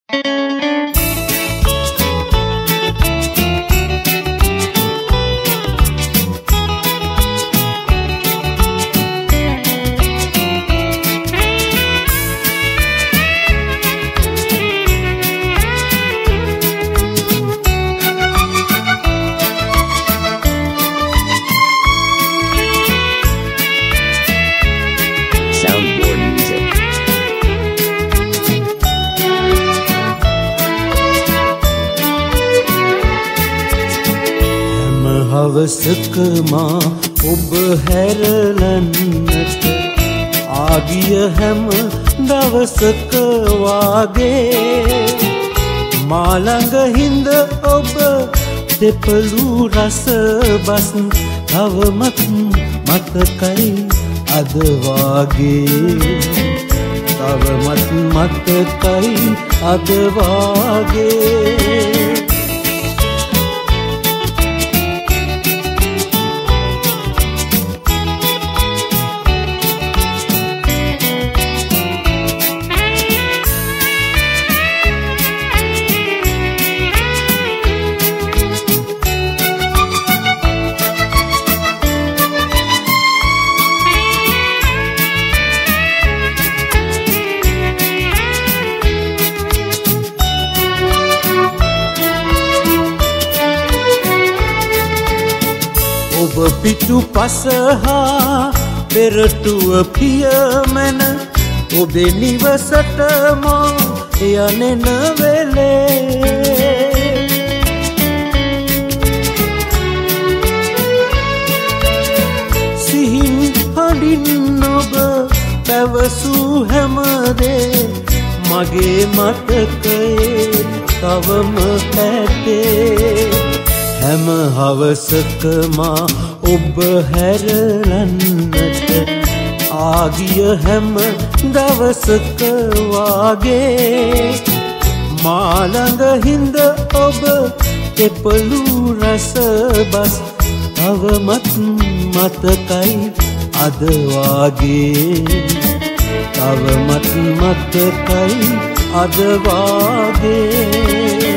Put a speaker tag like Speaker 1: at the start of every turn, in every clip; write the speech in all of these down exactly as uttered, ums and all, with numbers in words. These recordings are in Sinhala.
Speaker 1: හවසක මා ඔබ හැරලන්නට ආගිය හැම දවසක වාගේ මා ළඟ හිඳ ඔබ දෙපළු රස බස් තවමත් මතකයි අද වාගේ තවමත් මතකයි අද වාගේ ඔබ පිටු පසහා පෙරටුව පියමන ඔබේ නිවසට මා යනෙන වෙලේ සිහින් හඬින් ඔබ පැවසූ හැමදේ මගේ මතකයේ තවම ඇත්තේ හැම හවසක මා ඔබ හැරලන්නට ආගිය හැම දවසක වාගේ මා ළඟ හිඳ ඔබ දෙපළු රස බස් තවමත් මතකයි අද වාගේ තවමත් මතකයි අද වාගේ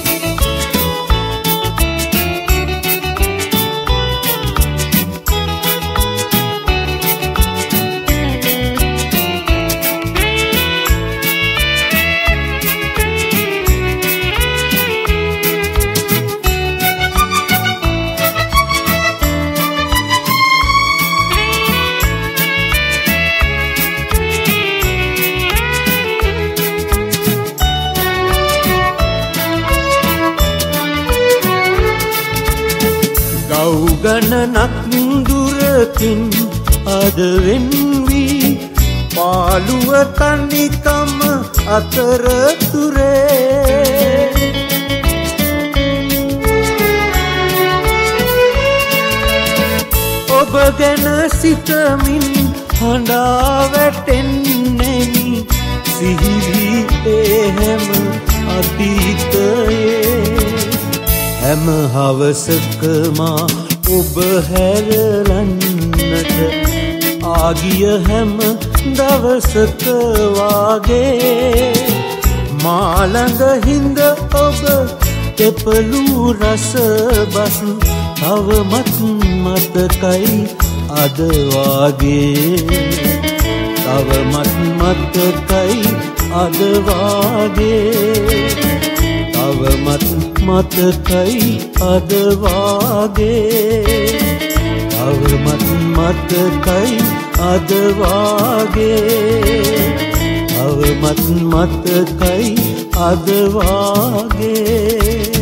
Speaker 1: ගණනක් දුරකින් අද වෙන්වී පාළුව තනිකම අතරතුරේ ඔබ ගැන සිතමින් හඬා වැටෙන්නෙමි සිහිවී ඒ හැම අතීතයේ හැම හවසක මා ඔබ හැරලන්නට ආගිය හැම දවසක වාගේ මා ළඟ හිඳ ඔබ දෙපළු රස බස් තවමත් මතකයි අද වාගේ තවමත් මතකයි අද වාගේ තවමත් මතකයි අද වාගේ තවමත් මතකයි අද වාගේ තවමත් මතකයි අද වාගේ